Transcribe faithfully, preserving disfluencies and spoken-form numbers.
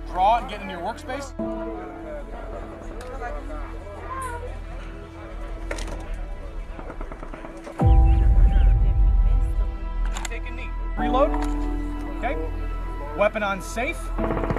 draw and get into your workspace. Take a knee. Reload. Okay. Weapon on safe.